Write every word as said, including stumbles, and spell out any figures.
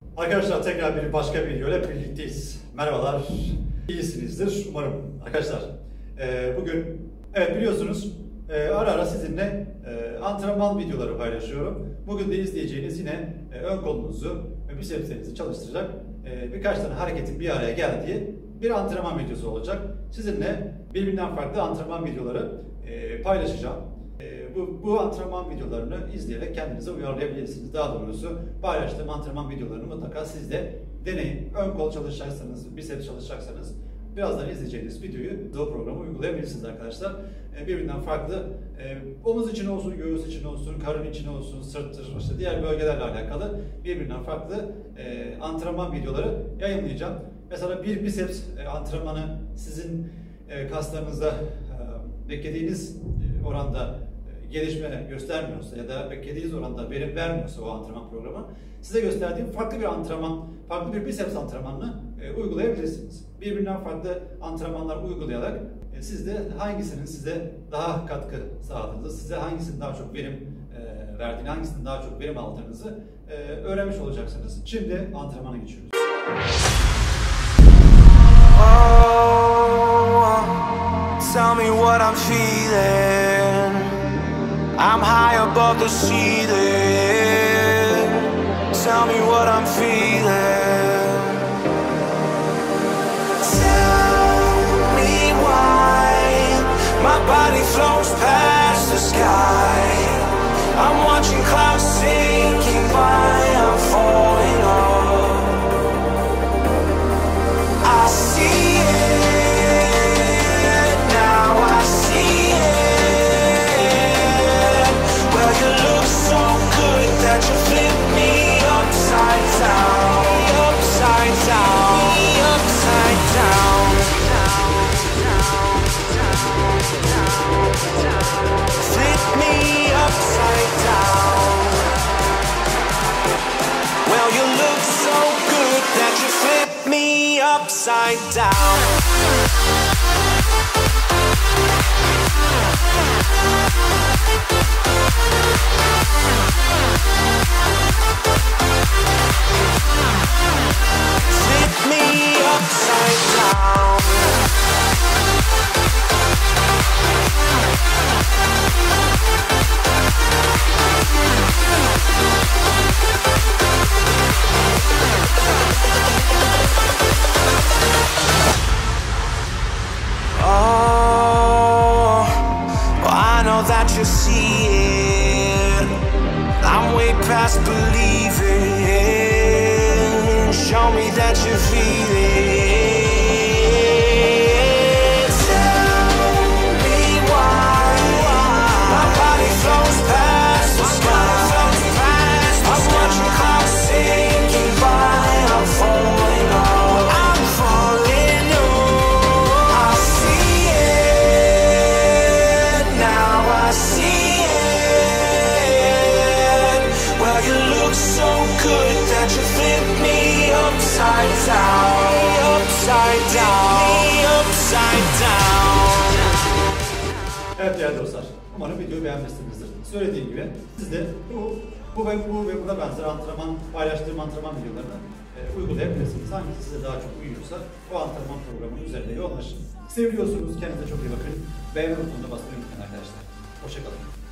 Arkadaşlar tekrar bir başka bir videoyla birlikteyiz. Merhabalar, iyisinizdir umarım. Arkadaşlar e, bugün evet biliyorsunuz e, ara ara sizinle e, antrenman videoları paylaşıyorum. Bugün de izleyeceğiniz yine e, ön kolunuzu ve bisepslerinizi çalıştıracak e, birkaç tane hareketin bir araya geldiği bir antrenman videosu olacak. Sizinle birbirinden farklı antrenman videoları e, paylaşacağım. Bu, bu antrenman videolarını izleyerek kendinize uyarlayabilirsiniz. Daha doğrusu paylaştığım antrenman videolarını mutlaka siz de deneyin. Ön kol çalışacaksanız, biceps çalışacaksanız birazdan izleyeceğiniz videoyu o programı uygulayabilirsiniz arkadaşlar. Birbirinden farklı omuz için olsun, göğüs için olsun, karın için olsun, sırttır, işte diğer bölgelerle alakalı birbirinden farklı antrenman videoları yayınlayacağım. Mesela bir biceps antrenmanı sizin kaslarınızda beklediğiniz oranda gelişme göstermiyorsa ya da beklediğiniz oranda verim vermiyorsa o antrenman programı, size gösterdiğim farklı bir antrenman, farklı bir biceps antrenmanını e, uygulayabilirsiniz. Birbirinden farklı antrenmanlar uygulayarak e, siz de hangisinin size daha katkı sağladığınızı, size hangisinin daha çok verim e, verdiğini, hangisinin daha çok verim aldığınızı e, öğrenmiş olacaksınız. Şimdi antrenmana geçiyoruz. Oh, tell me what I'm feeling. I'm high above the ceiling. Tell me what I'm feeling. Tell me why my body floats past the sky. I'm watching clouds sinking by. I'm falling off. I see it now. I see it. Well, you look so good that you flip me upside down, upside down, upside down. Flip me upside down. Well, you look so good that you flip me upside down. Flip me upside down. Oh, well, I know that you see it. I'm way past believing. Show me that you feel it. Tell me why my body flows past the sky. I'm watching clouds sinking by. I'm falling off. I'm falling off. I see it now. I see it. Well, you look so good that you flip me upside down, upside down, upside down. Evet değerli dostlar, umarım videoyu beğenmişsinizdir. Söylediğim gibi siz de bu, bu ve bu ve buna benzer antrenman, paylaştığım antrenman videolarını e, uygulayabilirsiniz. Hangisi size daha çok uyuyorsa o antrenman programının üzerinde yoğunlaşın. Seviyorsunuz, kendinize çok iyi bakın. Beğenme butonuna basmayı unutmayın arkadaşlar. Hoşça kalın.